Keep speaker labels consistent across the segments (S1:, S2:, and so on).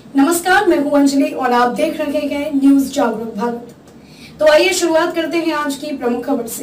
S1: नमस्कार, मैं हूं अंजलि और आप देख रहे हैं न्यूज जागरूक भारत। तो आइए शुरुआत करते हैं आज की प्रमुख खबर से।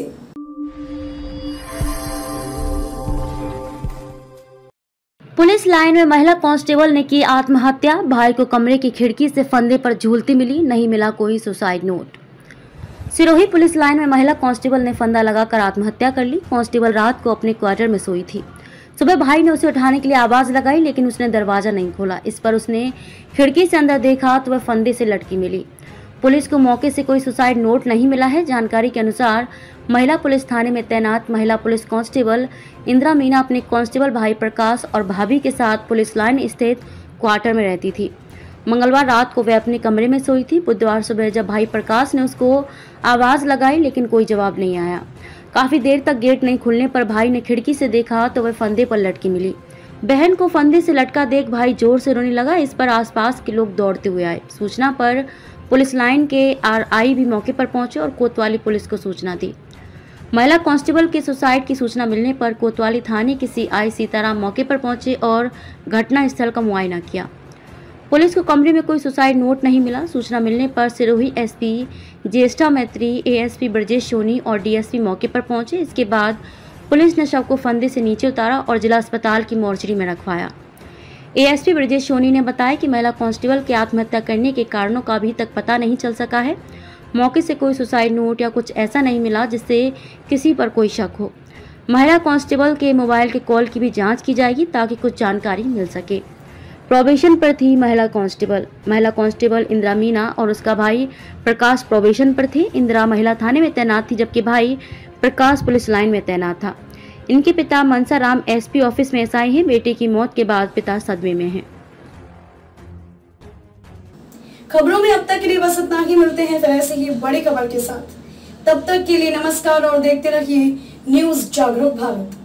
S2: पुलिस लाइन में महिला कांस्टेबल ने की आत्महत्या। भाई को कमरे की खिड़की से फंदे पर झूलती मिली, नहीं मिला कोई suicide note. Sirohi police line में महिला कांस्टेबल ने फंदा लगाकर आत्महत्या कर ली। कांस्टेबल रात को अपने क्वार्टर में सोई थी। सुबह भाई ने उसे उठाने के लिए आवाज लगाई, लेकिन उसने दरवाजा नहीं खोला। इस पर उसने खिड़की से अंदर देखा तो वह फंदे से लटकी मिली। पुलिस को मौके से कोई सुसाइड नोट नहीं मिला है। जानकारी के अनुसार महिला पुलिस थाने में तैनात महिला पुलिस कांस्टेबल इंदिरा मीना अपने कांस्टेबल भाई प्रकाश और भाभी के साथ पुलिस लाइन स्थित क्वार्टर में रहती थी। मंगलवार रात को वह अपने कमरे में सोई थी। बुधवार सुबह जब भाई प्रकाश ने उसको आवाज लगाई, लेकिन कोई जवाब नहीं आया। काफी देर तक गेट नहीं खुलने पर भाई ने खिड़की से देखा तो वह फंदे पर लटकी मिली। बहन को फंदे से लटका देख भाई जोर से रोने लगा। इस पर आसपास के लोग दौड़ते हुए आए। सूचना पर पुलिस लाइन के आरआई भी मौके पर पहुंचे और कोतवाली पुलिस को सूचना दी। महिला कांस्टेबल के सुसाइड की सूचना मिलने पर कोतवाली थाने के सीआई सीताराम मौके पर पहुंचे और घटना स्थल का मुआयना किया। पुलिस को कमरे में कोई सुसाइड नोट नहीं मिला। सूचना मिलने पर सिरोही एसपी ज्येष्ठा मैत्री, एएसपी ब्रजेश सोनी और डीएसपी मौके पर पहुंचे। इसके बाद पुलिस ने शव को फंदे से नीचे उतारा और जिला अस्पताल की मोर्चरी में रखवाया। एएसपी ब्रजेश सोनी ने बताया कि महिला कांस्टेबल के आत्महत्या करने के कारणों का अभी तक पता नहीं चल सका है। मौके से कोई सुसाइड नोट या कुछ ऐसा नहीं मिला जिससे किसी पर कोई शक हो। महिला कांस्टेबल के मोबाइल के कॉल की भी जाँच की जाएगी ताकि कुछ जानकारी मिल सके। प्रोबेशन पर थी महिला कांस्टेबल इंदिरा मीना और उसका भाई प्रकाश प्रोबेशन पर थे। इंदिरा महिला थाने में तैनात थी, जबकि भाई प्रकाश पुलिस लाइन में तैनात था। इनके पिता मनसा राम एसपी ऑफिस में एसआई हैं। बेटे की मौत के बाद पिता सदमे में हैं।
S1: खबरों में अब तक के लिए बस इतना ही। मिलते हैं फिर ऐसे ही बड़ी खबर के साथ। तब तक के लिए नमस्कार और देखते रहिए न्यूज जागरूक भारत।